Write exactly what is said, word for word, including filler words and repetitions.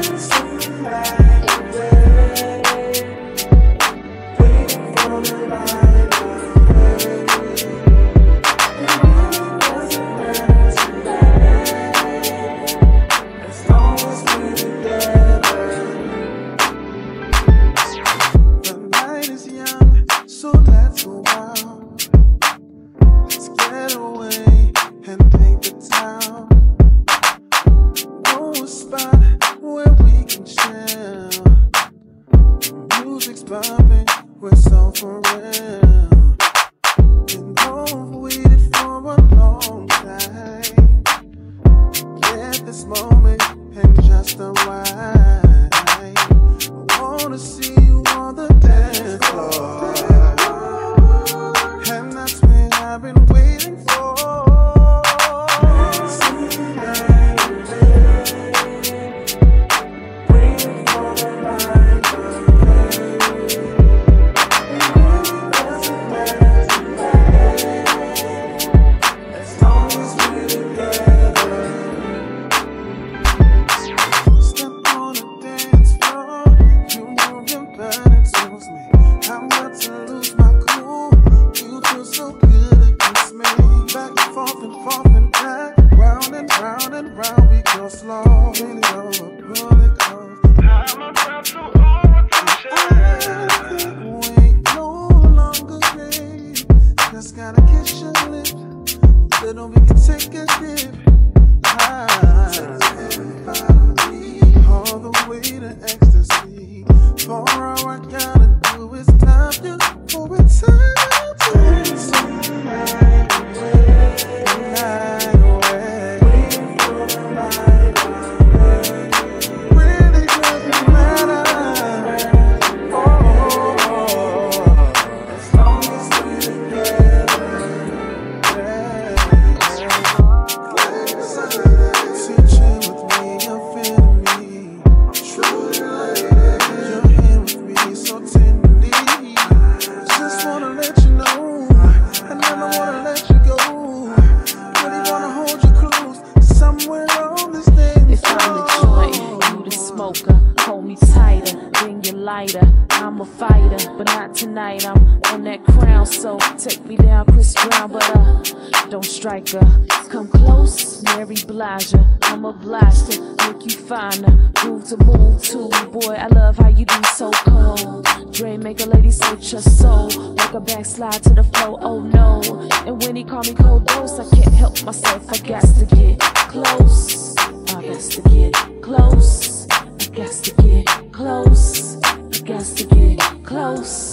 Come close, Mary Blige. I'm obliged to make you finer. Move to move to, boy, I love how you do so cold. Dre make a lady search her soul, like a backslide to the flow, oh no. And when he call me cold dose, I can't help myself, I got to get close. I got to get close. I got to get close. I got to get close.